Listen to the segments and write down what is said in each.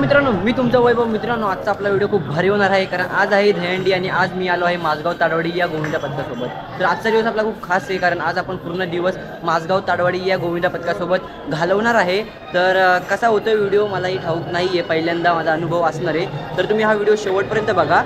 मित्रांनो, मी तुमचा वैभव. मित्रांनो, आजचा आपला व्हिडिओ खूप भारी होणार आहे, कारण आज आहे दहीहंडी आणि आज मी आलो आहे माझगाव ताडवाडी या गोविंदा पथकासोबत. तर आजचा दिवस आपला खूप खास आहे, कारण आज आपण पूर्ण दिवस माझगाव ताडवाडी या गोविंदा पथकासोबत घालवणार आहे. तर कसा होतो व्हिडिओ मलाही ठाऊक नाही आहे, पहिल्यांदा माझा अनुभव असणार आहे. तर तुम्ही हा व्हिडिओ शेवटपर्यंत बघा.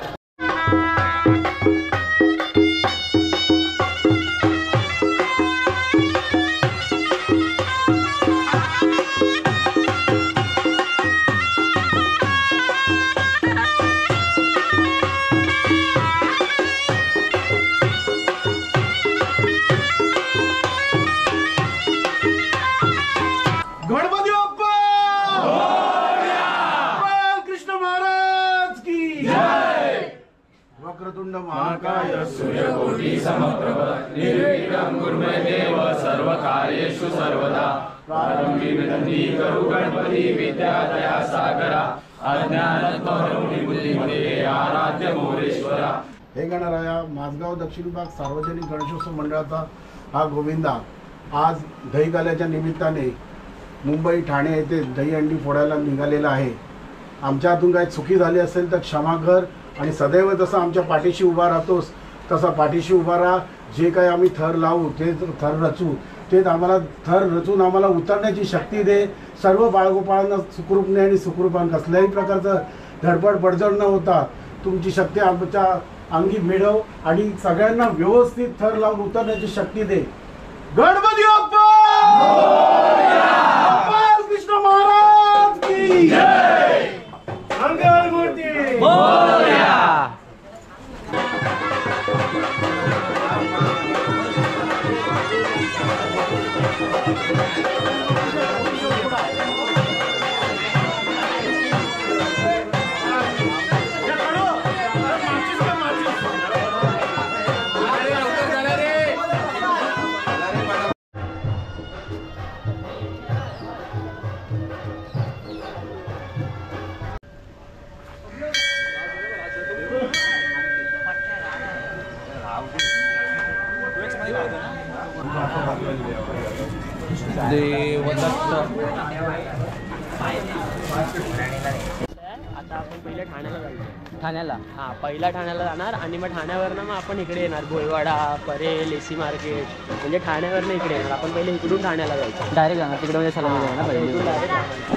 वक्रतुंड महाकाय सूर्यकोटि समप्रभ निर्विघ्नं कुर्मे देव सर्वकार्येषु सर्वदा. प्रारंभी विनंती करू गणपती विद्यादया सागरा. अज्ञानत्वहरौनि बुद्धिमते आराध्य मोरेश्वरा. हे गणराया, माझगाव दक्षिण विभाग सार्वजनिक गणेशोत्सव मंडळाचा हा गोविंदा आज दहीकाल्याच्या निमित्ताने मुंबई ठाणे येथे दहीहंडी फोडायला निघालेला आहे. आमच्या हातून काही चुकी झाली असेल तर क्षमा कर आणि सदैव जसं आमच्या पाठीशी उभा राहतोस तसा पाठीशी उभा राहा. जे काही आम्ही थर लावू ते थर रचू ते आम्हाला थर रचून आम्हाला उतरण्याची शक्ती दे. सर्व बाळगोपाळांना सुखरूपने आणि सुखरूपाने कसल्याही प्रकारचं धडपड पडझड न होता तुमची शक्ती आमच्या अंगी मिळव आणि सगळ्यांना व्यवस्थित थर लावून उतरण्याची शक्ती दे. गणपती बाप्पा कृष्ण महाराज की जय. मंगलमूर्ती मोरया. आता आपण पहिल्या ठाण्याला जायचं. ठाण्याला? हां, पहिला ठाण्याला जाणार आणि मग ठाण्यावरनं मग आपण इकडे येणार. भोईवाडा, परेल, एसी मार्केट, म्हणजे ठाण्यावरनं इकडे येणार. आपण पहिले इकडून ठाण्याला जायचं. डायरेक्ट जाणार तिकडे, म्हणजे सलामी जाणार पहिले. डायरेक्ट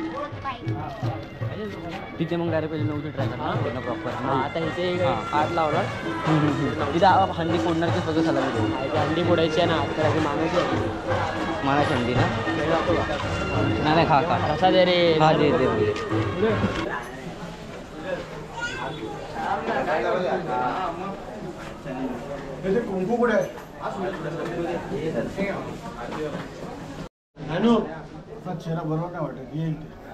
तिथे मग डायरेक्ट पहिले 9 ट्राय करणार पूर्ण प्रॉपर. हां, आता इथे आठ लावणार. तिथं हंडी फोडणार की सगळं सलामी देऊ? इथे हंडी फोडायची आहे ना, हात करायची मागायची आहे. मानाची हंडी ना? नाही खा खा कसा दे रे. हा दे दे. कुंकू कुठे आहे? चेहरा बरोबर नाही वाटत. येईल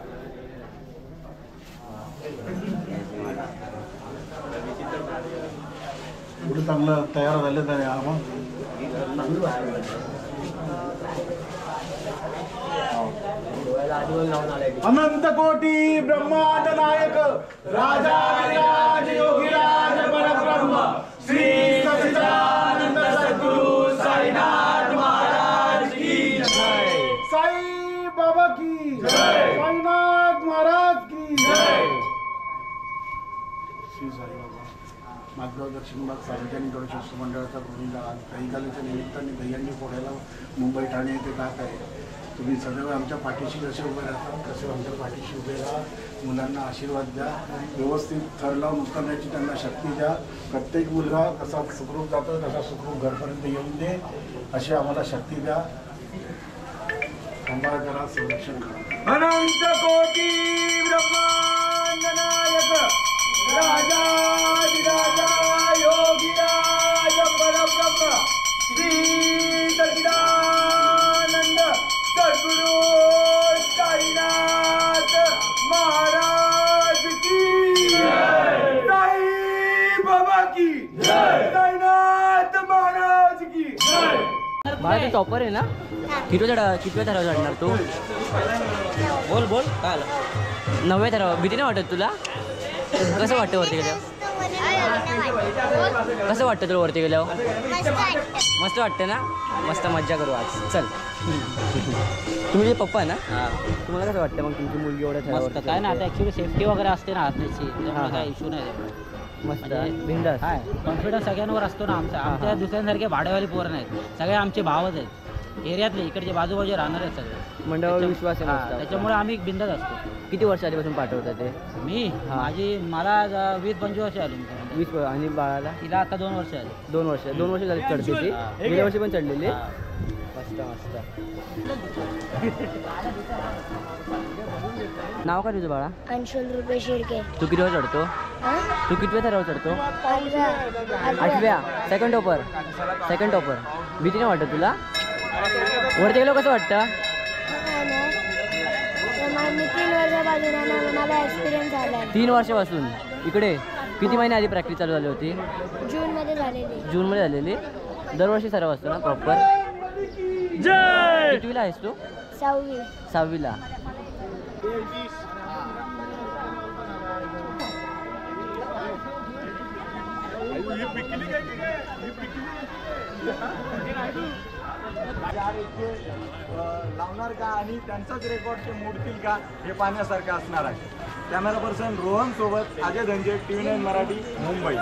एवढं चांगलं तयार झालं तर अनंत कोटी ब्रह्मांड नायक राजा विराज योगीराज परब्रह्म श्री सच्चिदानंद सद्गुरु साईनाथ महाराज की जय. साई बाबा की जय. साईनाथ महाराज की जय. श्री साई बाबा. माझगाव दक्षिण विभाग सार्वजनिक गणेशोत्सव मंडळाचा गोविंदा आज दहीकाल्याच्या निमित्ताने दहीहंडी फोडायला मुंबई ठाणे येथे जात आहे. तुम्ही सदैव आमच्या पाठीशी जसे उभे राहतात तसे आमच्या पाठीशी उभे राहा. मुलांना आशीर्वाद द्या. व्यवस्थित थर लावून उतरण्याची त्यांना शक्ती द्या. प्रत्येक मुलगा कसा सुखरूप जातो तसा सुखरूप घरपर्यंत येऊन दे अशी आम्हाला शक्ती द्या. सांभाळ करा, संरक्षण करा. अनंत कोटी ब्रह्मांड नायक राजा विराजा योगीराज परब्रह्म श्री सच्चिदानंद सद्गुरु साईनाथ महाराज की जय. साई बाबा की जय. साईनाथ महाराज की जय. बाळा, तू टॉपर आहे ना? कितव्या थरावर चढणार तू? बोल बोल. काय आलं? 9व्या थरावर. भीती नाही वाटत तुला? कसं वाटतं वरती गेलं? कसं वाटतं तुला वरती गेल्यावर? मस्त वाटतं ना? मस्त मज्जा करू आज. चल. तुम्ही जे पप्पा ना? तुम्हाला कसं वाटतं मग तुमची मुलगी एवढ्या मस्त काय ना आता ॲक्च्युली सेफ्टी वगैरे असते ना आतण्याची त्यामुळे काय इश्यू नाही. मस्त म्हणजे बिंदास. काय कॉन्फिडन्स सगळ्यांवर असतो ना आमचा. आमच्या दुसऱ्यांसारखे भाडेवाली पोरं नाहीत, सगळे आमचे भावच आहेत. एरियातले इकडचे बाजूबाजू राहणार आहेत सगळे. मंडळावर विश्वास आहे मस्त. त्याच्यामुळे आम्ही बिंदास असतो. किती वर्ष आधीपासून पाठवतात ते? मला 20-25 वर्ष आली. 20 आणि बाळाला? तिला आता 2 वर्ष आली. 2 वर्ष झाली चढते ती. गेल्या वर्षी पण चढलेली. मस्त मस्त. नाव काय तुझं बाळा? अंशुल रुपेश शिर्के. तू किती वेळ चढतो? तू किती वेळ थरावर चढतो? 8व्या. Second topper. भीती नाही वाटत तुला? वरती गेलो कसं वाटतं? मी 3 वर्षापासून मला एक्सपिरियन्स आला. 3 वर्षापासून इकडे? किती महिने आधी प्रॅक्टिस चालू झाली होती? जूनमध्ये झालेली. दरवर्षी सराव असतो ना प्रॉपर? कितवीला आहेस तू? 6वीला. लावणार का आणि त्यांचाच रेकॉर्ड ते मोडतील का हे पाहण्यासारखं असणार आहे. कॅमेरा पर्सन रोहन सोबत अजय धंजे, TV9 मराठी, मुंबई.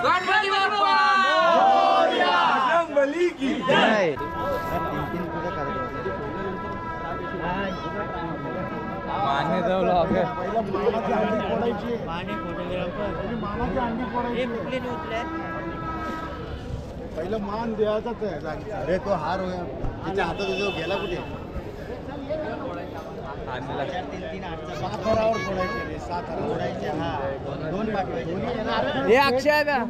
बजरंगबली की जय. पहिलं मान द्यायचाच आहे. अरे तो हार होया तिच्या हातात जो गेला कुठे? सातारावर फोडायचे. 7 हार फोडायचे. हा 2 पाठवायचे. हे अक्षय का?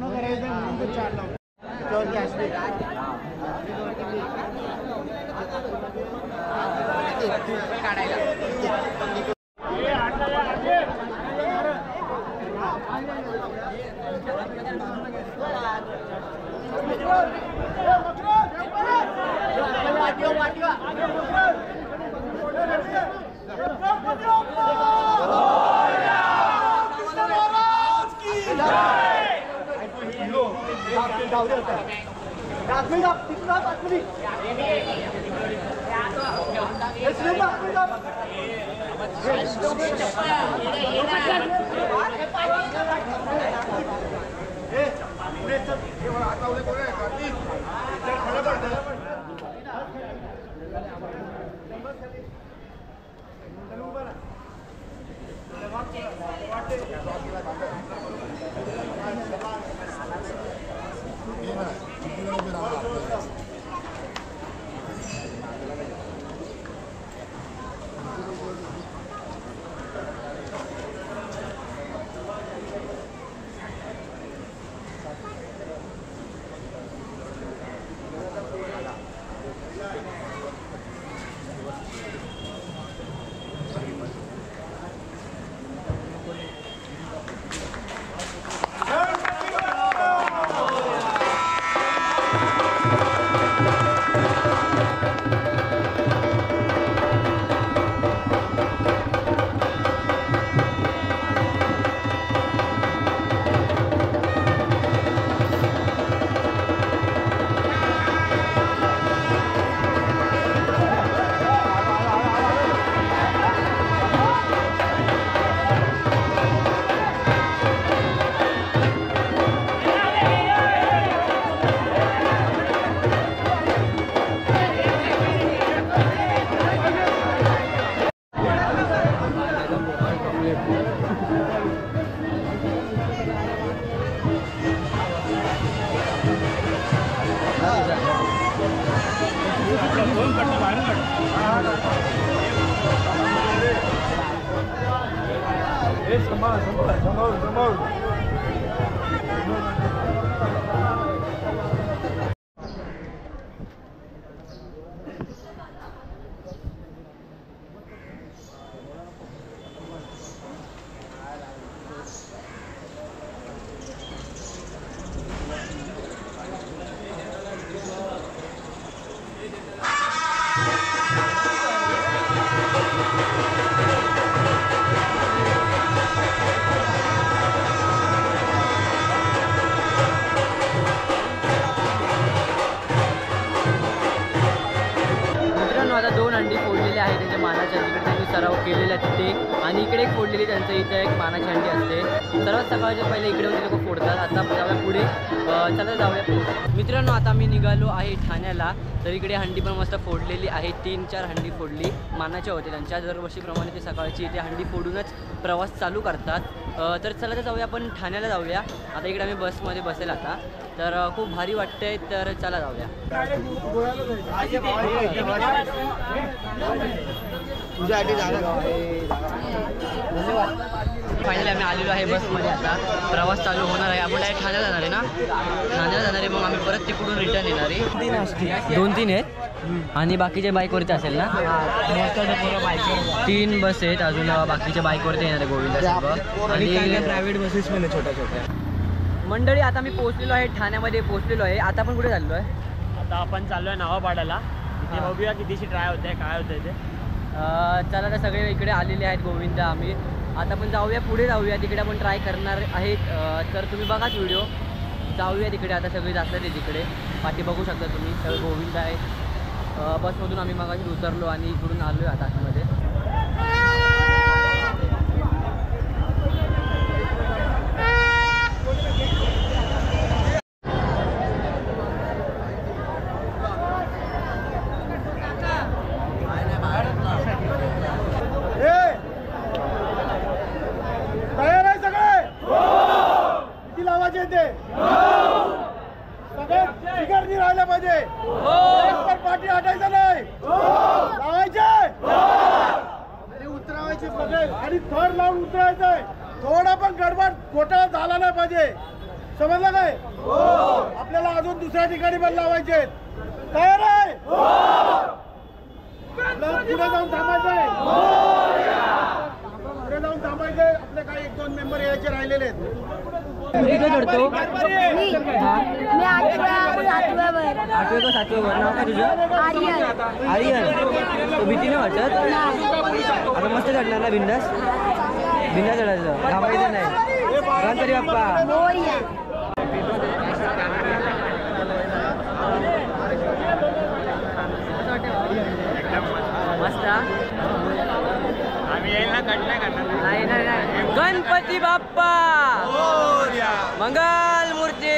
समोर हंडी फोडलेल्या आहेत त्यांच्या मानाच्या, तिकडे त्यांनी सराव केलेला तिथे, आणि इकडे एक फोडलेली त्यांचं इथं एक मानाची हंडी असते. सर्वात सकाळच्या पहिले इकडे ते लोक फोडतात. आता जाऊया पुढे, चला जाऊया मित्रांनो. आता मी निघालो आहे ठाण्याला. तर इकडे हंडी पण मस्त फोडलेली आहे, 3-4 हंडी फोडली मानाच्या होते त्यांच्या. दरवर्षीप्रमाणे ते सकाळची इथे हंडी फोडूनच प्रवास चालू करतात. तर चला तर जाऊया, आपण ठाण्याला जाऊया. आता इकडे आम्ही बसमध्ये बसेल आता, तर खूप भारी वाटतंय. तर चला जाऊया. फायनली आम्ही आलेलो आहे बसमध्ये. आता प्रवास चालू होणार आहे. आपण डायरेक्ट ठाण्याला जाणार आहे ना, ठाण्याला जाणार आहे. मग आम्ही परत तिकडून रिटर्न येणार आहे. 2-3 आहेत आणि बाकीच्या बाईकवरती असेल ना. 3 बस आहेत अजून, बाकीच्या बाईकवरती येणार आहे गोविंदा आणि प्रायव्हेट बसेस पण छोट्या छोट्या. मंडळी आता मी पोहोचलेलो आहे, ठाण्यामध्ये पोहोचलेलो आहे. आता आपण कुठे चाललो आहे? आता आपण चाललो आहे नावापाड्याला. तिथे बघूया कितीशी ट्राय होते, काय होतंय ते. चला तर सगळे इकडे आलेले आहेत गोविंदा. आम्ही आता पण जाऊया, पुढे जाऊया, तिकडे आपण ट्राय करणार आहेत. तर तुम्ही बघाच व्हिडिओ. जाऊया तिकडे. आता सगळे जातात आहे तिकडे, पाठी बघू शकता तुम्ही, सगळे गोविंदा आहेत. बसमधून आम्ही मगाशी उतरलो आणि इकडून आलो आहे आता आतमध्ये. तयार आहे सगळे? किती लावायचे ते सगळे शिखरनी राहायला पाहिजे. पण पाठी हटायचं नाही, लावायचे आणि उतरावायचे सगळे, आणि थर लावून उतरायचंय. थोडा पण गडबड घोटाळा झाला नाही पाहिजे, समजलं काय? आपल्याला अजून दुसऱ्या ठिकाणी पण लावायचे. तयार आहे? पुढे जाऊन थांबायचंय, पुढे जाऊन थांबायचे. आपले काही 1-2 मेंबर यायचे राहिलेले आहेत. कुठे चढतो? मी 8व्यावर 8वे का 7वेवर? नाव काय तुझं? आर्यन. आर्यन. तो भीती नाही वाटत? आता मस्त चढणार ना बिंदास? बिंदास चढायचं, घाबरायचं नाही. गणपती बाप्पा मोरया. मस्त. आम्ही येईल ना, कट नाही करणार. नाही नाही नाही. गणपती बाप्पा मंगल मूर्ती.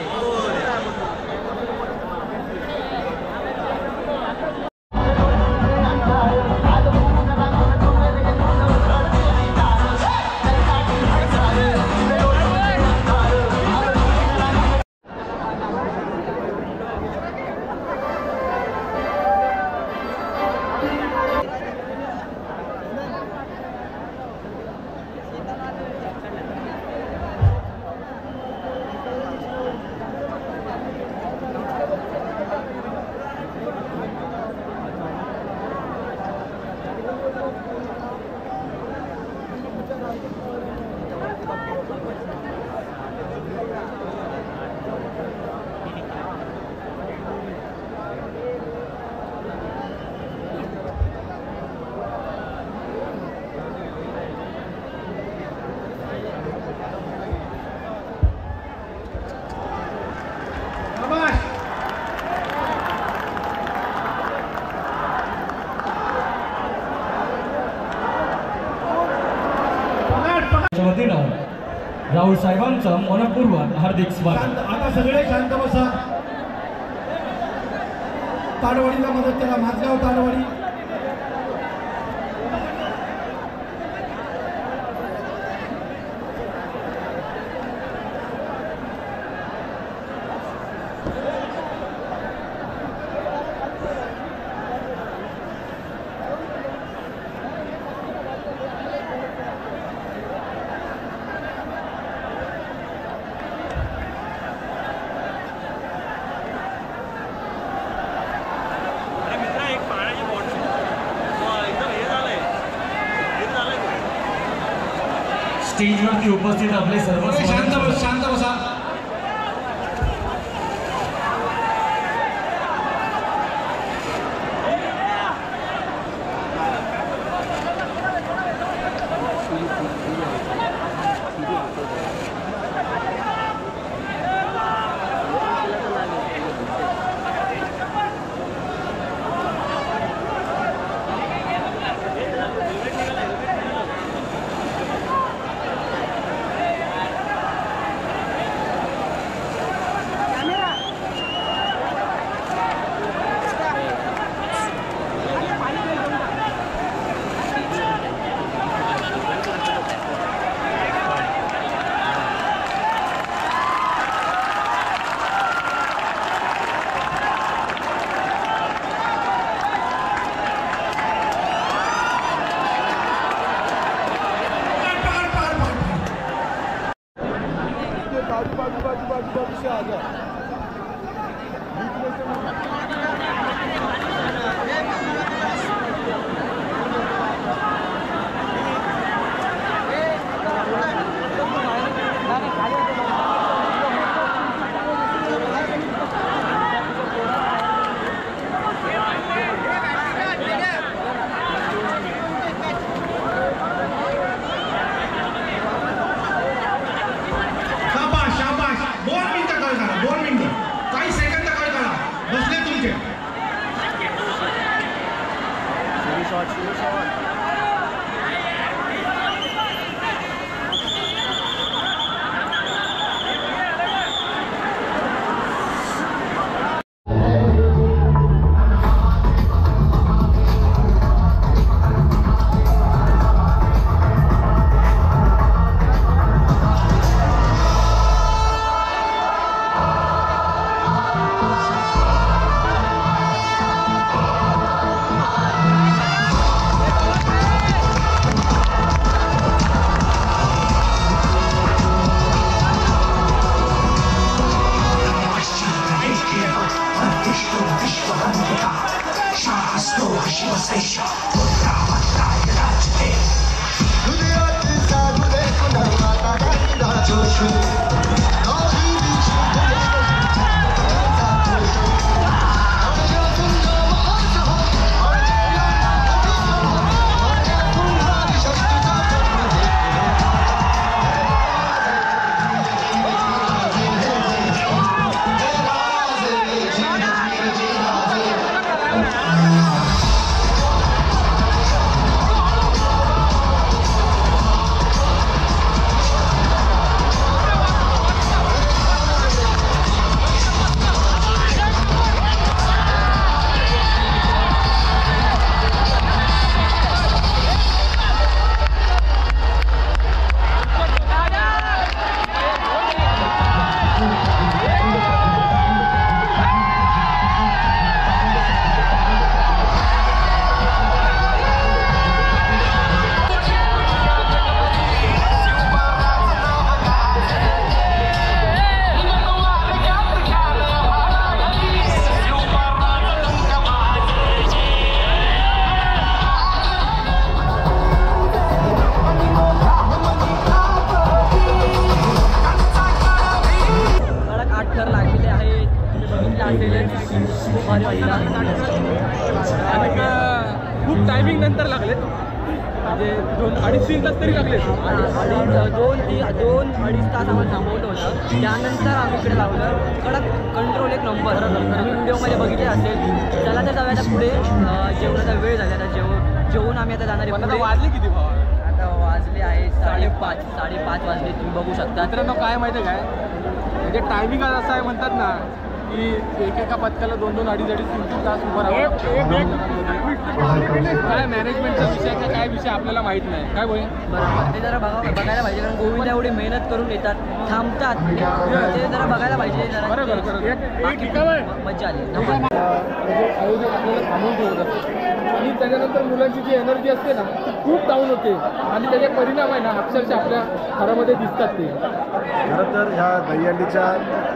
वतीनं राहुल साहेबांचं मनपूर्वक हार्दिक स्वागत. आता सगळे शांत बसा. ताडवाडीला मदत करा, माझगाव ताडवाडी. स्टेजवरती उपस्थित आपले सर्व शांत बसा. खूप टायमिंग नंतर लागले म्हणजे 2-2.5-3 तास तरी लागले. दोन अडीच तास आम्हाला थांबवलं होतं. त्यानंतर आम्ही इकडे लावलं. कडक कंट्रोल एक नंबर. तुम्ही व्हिडिओमध्ये बघितले असेल. चला तर जाऊया आता पुढे. जेवणाचा वेळ झाला आता जेवून आम्ही आता जाणार आहे. वाजले किती भावा? आता वाजले आहे 5:30 वाजले. तुम्ही बघू शकता. मित्रांनो काय माहिती आहे काय म्हणजे टायमिंग असं आहे म्हणतात ना की एकेका पथकाला 2-2, 2.5-3 तास उभं राहावं. काय मॅनेजमेंटचा विषय का काय विषय आपल्याला माहित नाही. काय बोल बरोबर ते जरा बघायला पाहिजे कारण गोविंद एवढी मेहनत करून येतात थांबतात ते जरा बघायला पाहिजे. जरा मज्जा आली. म्हणजे आयोजक आपल्याला थांबवून ठेवत असते आणि त्याच्यानंतर मुलांची जी एनर्जी असते ना ती खूप डाऊन होते आणि त्याचे परिणाम आहे ना अक्षरशः आपल्या घरामध्ये दिसतात. ते खरं तर ह्या दहीहंडीच्या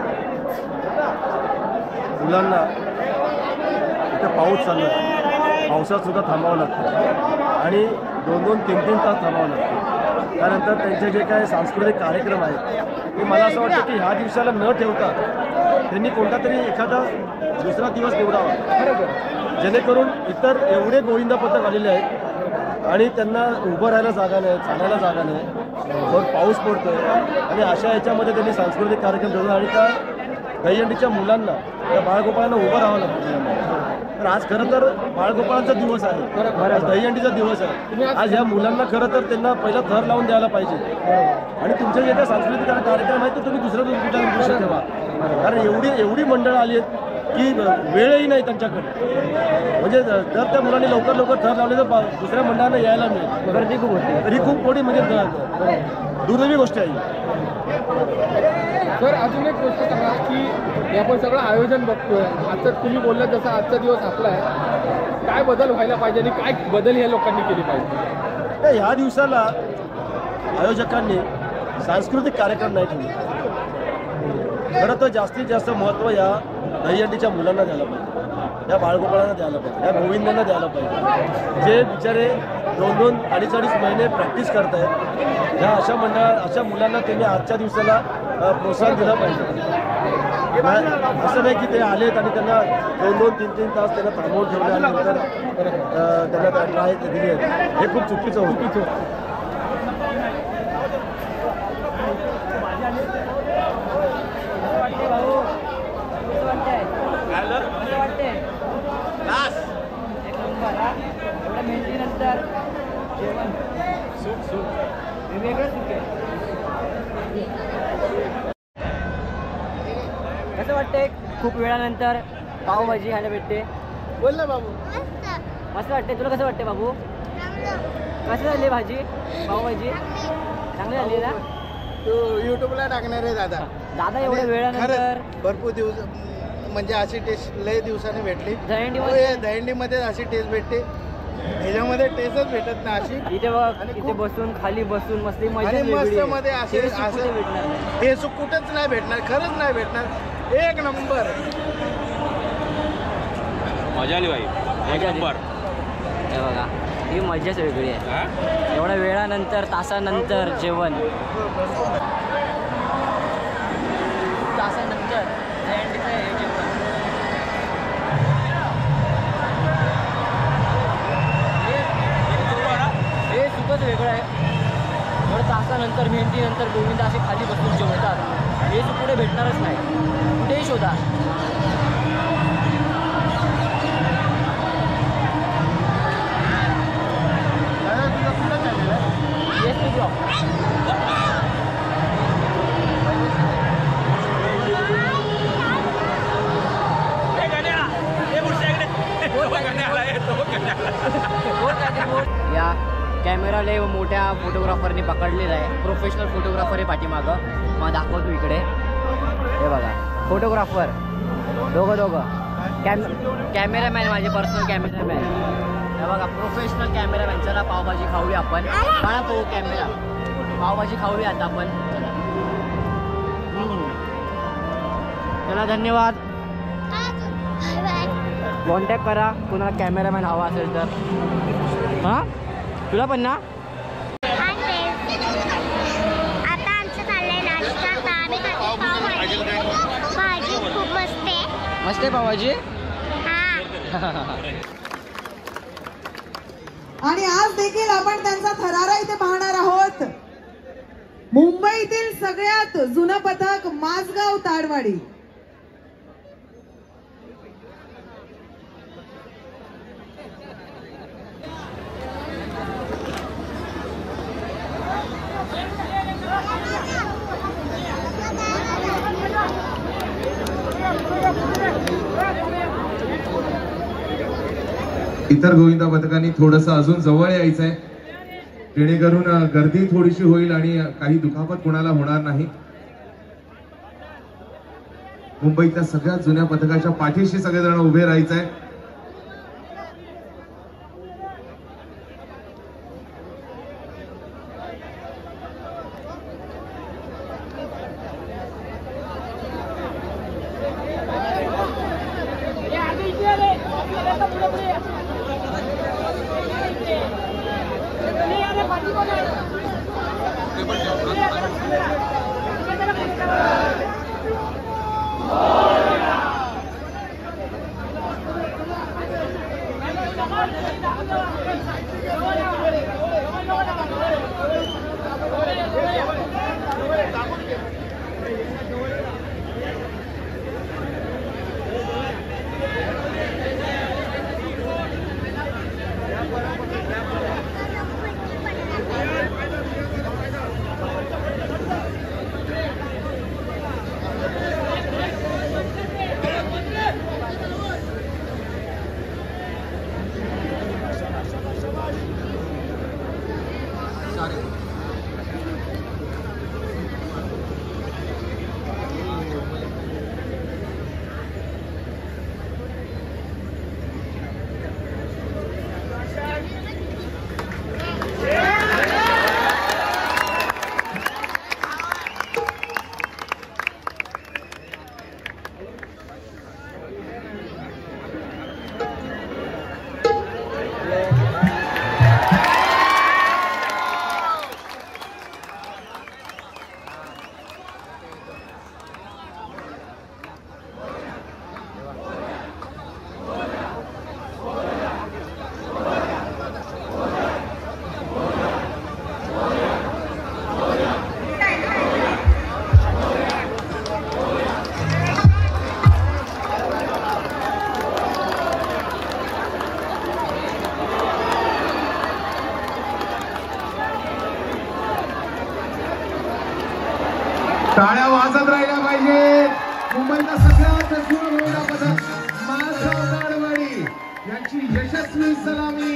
मुलांना इथं पाऊस चालू आहे. पावसात सुद्धा थांबावं लागतं आणि 2-2, 3-3 तास थांबावं लागतं. त्यानंतर त्यांचे जे काही सांस्कृतिक कार्यक्रम आहेत ते मला असं वाटतं की ह्या दिवसाला न ठेवता त्यांनी कोणता तरी एखादा दुसरा दिवस निवडावा जेणेकरून इतर एवढे गोविंदा पथक आलेले आहेत आणि त्यांना उभं राहायला जागा नाही, चालायला जागा नाही, वर पाऊस पडतो आणि अशा याच्यामध्ये त्यांनी सांस्कृतिक कार्यक्रम ठेवला आणि त्या दहीहंडीच्या मुलांना त्या बाळगोपाळांना उभं राहावं लागतं. तर आज खरं तर बाळगोपाळांचा दिवस आहे, आज दहीहंडीचा दिवस आहे. आज ह्या मुलांना खरं तर त्यांना पहिला थर लावून द्यायला पाहिजे आणि तुमचे जे काही सांस्कृतिक कार्यक्रम आहेत ते तुम्ही दुसऱ्या कुठल्या दृश्य ठेवा कारण एवढी मंडळं आली आहेत की वेळही नाही त्यांच्याकडे. म्हणजे जर त्या मुलांनी लवकर थर लावले तर दुसऱ्या मंडळांना यायला मिळेल. गर्दी खूप होती. तरी खूप मोठी म्हणजे दुर्दैवी गोष्ट आहे. सर अजून एक गोष्ट सांगा की आपण सगळं आयोजन बघतोय. आजचं तुम्ही बोललात जसं आजचा दिवस आपला आहे, काय बदल व्हायला पाहिजे आणि काय बदल ह्या लोकांनी केले पाहिजे? तर ह्या दिवसाला आयोजकांनी सांस्कृतिक कार्यक्रम नाही ठेवले. खरं तर जास्तीत जास्त महत्त्व या दहीहंडीच्या मुलांना द्यायला पाहिजे, या बाळगोपाळांना द्यायला पाहिजे, या गोविंदांना द्यायला पाहिजे जे बिचारे 2-2, 2.5 महिने प्रॅक्टिस करत आहेत. ह्या अशा मुलांना त्यांनी आजच्या दिवसाला प्रोत्साहन दिलं पाहिजे. असं नाही की ते आलेत आणि त्यांना 2-2, 3-3 तास त्यांना थांबवून ठेवले आणि नंतर त्यांना ट्राय दिली आहे. हे खूप चुकीचं होतं. एक नंबर. एवढं मेहनतीनं वेळानंतर जेवण वेगळं सुख आहे. कसं वाटतंय खूप वेळानंतर पावभाजी खायला भेटते? बोल ना बाबू. मस्त वाटते. तुला कसं वाटते बाबू? कसं झाली भाजी पावभाजी? चांगली झाली ना? तू युट्यूबला टाकणार आहे दादा. दादा एवढ्या वेळानंतर खरंच भरपूर दिवस म्हणजे अशी टेस्ट लय दिवसाने भेटली. दहीहंडीमध्ये दहीहंडीमध्ये अशी टेस्ट भेटते, ह्याच्यामध्ये टेस्टच भेटत ना अशी. इथे बघ, इथे बसून खाली बसून मस्ती मजा आणि मस्त मध्ये असे भेटणार असं नाही. हे सुख कुठंच नाही भेटणार, खरंच नाही भेटणार. एक नंबर मजा आली बाई. मजा आली. हे बघा ही मजाच वेगळी आहे. एवढ्या वेळानंतर तासानंतर जेवण, तासानंतर दहीहंडीचं हे जेवण. हे सुखच वेगळं आहे. एवढं तासानंतर मेहनतीनंतर गोविंद असे खाली बसून जेवतात. हे सुख पुढे भेटणारच नाही, कुठेही शोधा. या कॅमेराला मोठ्या फोटोग्राफरने पकडलेला आहे. प्रोफेशनल फोटोग्राफर आहे पाठीमागं. मग दाखवतो इकडे. हे बघा फोटोग्राफर दोघं कॅमेरामॅन, माझे पर्सनल कॅमेरामॅन. हे बघा प्रोफेशनल कॅमेरामॅन. चला पावभाजी खाऊया आपण. काळा पाहू कॅमेरा. पावभाजी खाऊया आता आपण. चला धन्यवाद. कॉन्टॅक्ट करा कुणाला कॅमेरामॅन हवा असेल तर. हां तुला पण ना? आता आमचं चाललंय नाश्ता. आता आम्ही खातो पावभाजी. भाजी खूप मस्त आहे. मस्त आहे पावभाजी. आणि आज देखील आपण त्यांचा थरारा इथे पाहणार आहोत. मुंबईतील सगळ्यात जुनं पथक माझगाव ताडवाडी. इतर गोविंदा पथकांनी थोडंसं अजून जवळ यायचं आहे, जेणेकरून गर्दी थोडीशी होईल आणि काही दुखापत कोणाला होणार नाही. मुंबईतल्या सगळ्यात जुन्या पथकाच्या पाठीशी सगळेजण उभे राहायचं आहे. टाळ्या वाजत राहिल्या पाहिजे. मुंबईचा सगळ्यात जुना घोडा पथक माझगाव ताडवाडी यांची यशस्वी सलामी.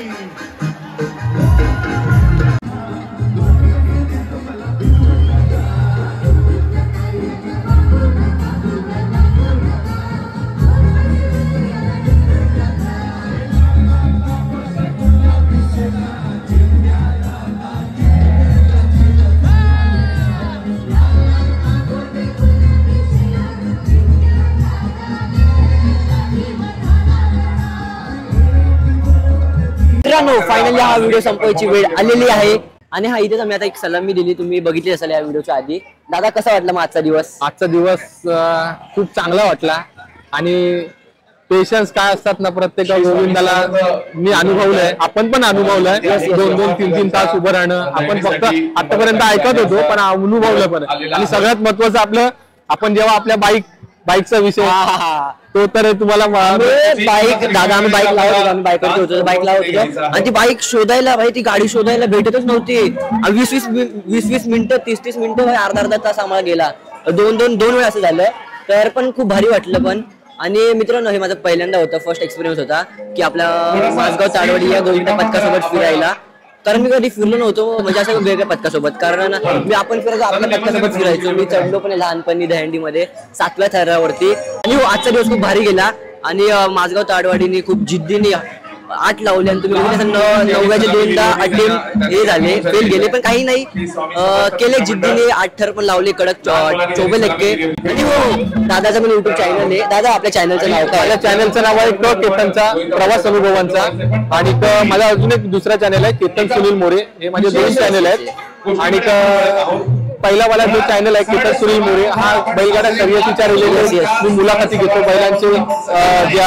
मित्रांनो फायनली हा व्हिडिओ संपवायची वेळ आलेली आहे आणि हा इथेच आम्ही आता एक सलामी दिली. तुम्ही बघितली असेल या व्हिडिओच्या आधी. दादा कसा वाटला मग आजचा दिवस? आजचा दिवस खूप चांगला वाटला आणि पेशन्स काय असतात ना प्रत्येक गोविंदाला मी अनुभवलंय, आपण पण अनुभवलंय. 2-2, 3-3 तास उभं राहणं आपण फक्त आतापर्यंत ऐकत होतो पण अनुभवलं पण. आणि सगळ्यात महत्वाचं आपलं आपण जेव्हा आपल्या बाईकचा विषय तो तर तुम्हाला बाईक दादा आम्ही बाईक लावत होतो, आम्ही बाईकवरती होतो, बाईक लावत होतो आणि ती बाईक शोधायला भाई ती गाडी शोधायला भेटतच नव्हती. 20-20 मिनिटं 30-30 मिनिटं अर्धा तास आम्हाला गेला. दोन वेळा असं झालं. तर पण खूप भारी वाटलं पण. आणि मित्रांनो हे माझा पहिल्यांदा होता, फर्स्ट एक्सपिरियन्स होता की आपल्या माझगाव ताडवाडी या गोविंदा पथकासोबत फिरायला. कारण मी कधी फिरलो नव्हतो म्हणजे असं वेगळ्या पथकासोबत. कारण मी आपण फिरायचो आपल्या पथकासोबत फिरायचो. मी चढलो पण लहानपणी दहीहंडीमध्ये 7व्या थरावरती. आणि आजचा दिवस खूप भारी गेला. आणि माझगाव ताडवाडीने खूप जिद्दीने 8 लावले आणि तुम्ही बघितलं 9व्याचे 2दा अटेम्प्ट हे झाले, फेल गेले पण काही नाही केले जिद्दीने. 8 थर पण लावले कडक 24 टक्के. आणि हो दादाचा पण युट्यूब चॅनल आहे. दादा आपल्या चॅनलचं नाव काय? माझ्या चॅनलचं नाव आहे केतनचा प्रवास अनुभवांचा. आणि माझा अजून एक दुसरा चॅनल आहे केतन सुनील मोरे. हे माझे 2 चॅनल आहेत. आणि पहिला मला जो चॅनल आहे केतन सुनील मोरे हा बैलगाडा शर्यतीच्या रिलेटेड मी मुलाखती घेतो. बैलांचे ज्या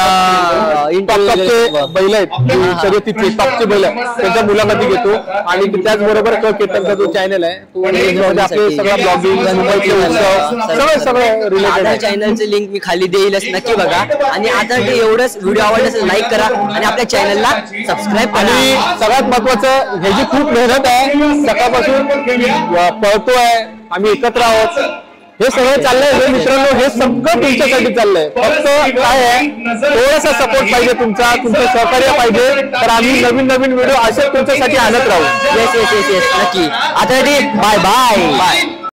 बैल आहेत शर्यतीचे टॉपचे बैल त्यांच्या मुलाखती घेतो. आणि त्याचबरोबर केतनचा जो चॅनल आहे तो आपले सगळं ब्लॉगिंग सगळं रिलेटेड चॅनलचे लिंक मी खाली देईलच, नक्की बघा. आणि आता एवढंच व्हिडिओ आवडला असेल लाईक करा आणि आपल्या चॅनलला सबस्क्राईब करा. आणि सगळ्यात महत्वाचं ह्याची खूप मेहनत आहे. सकाळपासून पळतोय आम्ही एकत्र आहोत. हे सगळं चाललंय हे मित्रांनो हे सगळं तुमच्यासाठी चाललंय. फक्त काय आहे थोडासा सपोर्ट पाहिजे तुमचं सहकार्य पाहिजे. तर आम्ही नवीन व्हिडिओ असे तुमच्यासाठी आणत राहू. येस नक्की. आता बाय बाय.